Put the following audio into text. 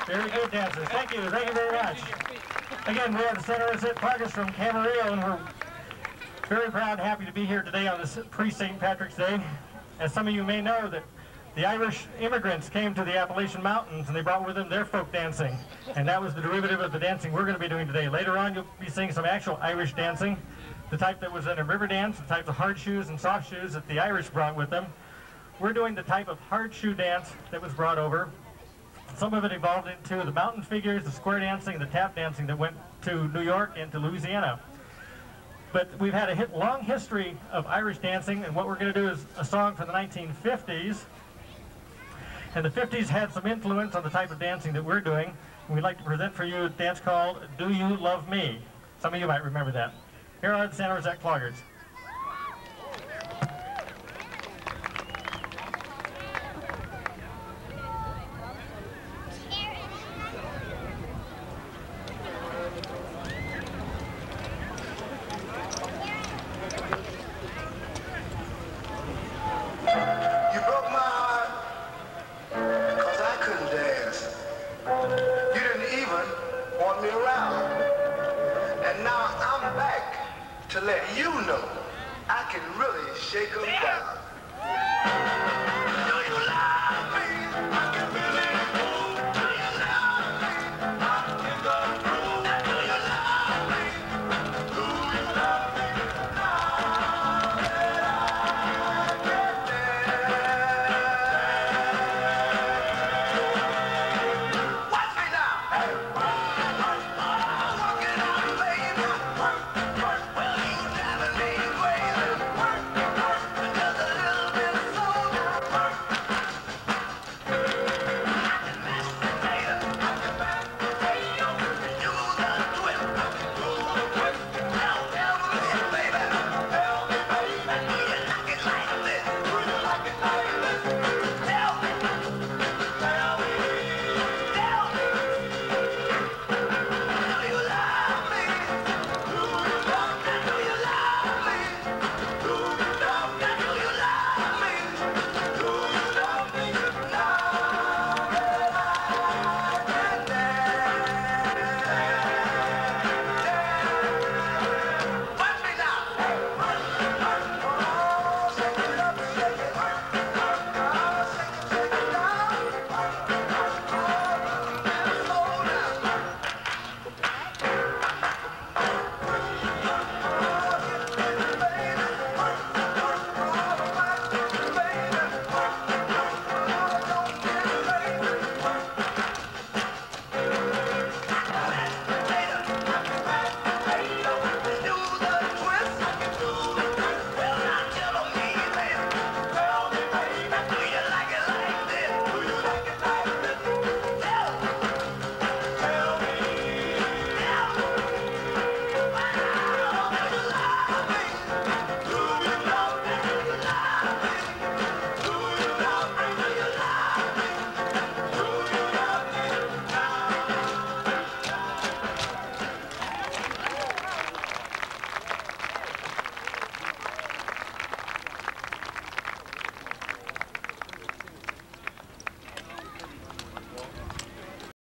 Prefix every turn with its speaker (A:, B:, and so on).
A: Very good dancers. Thank you very much. Again, we have the Santa Rosa Cloggers from Camarillo, and we're very proud and happy to be here today on this pre-St. Patrick's Day. As some of you may know, that the Irish immigrants came to the Appalachian Mountains and they brought with them their folk dancing. And that was the derivative of the dancing we're going to be doing today. Later on, you'll be seeing some actual Irish dancing, the type that was in a river dance, the types of hard shoes and soft shoes that the Irish brought with them. We're doing the type of hard shoe dance that was brought over. Some of it evolved into the mountain figures, the square dancing, the tap dancing that went to New York and to Louisiana. But we've had a long history of Irish dancing, and what we're going to do is a song from the 1950s. And the 50s had some influence on the type of dancing that we're doing. And we'd like to present for you a dance called Do You Love Me? Some of you might remember that. Here are the Santa Rosa Cloggers.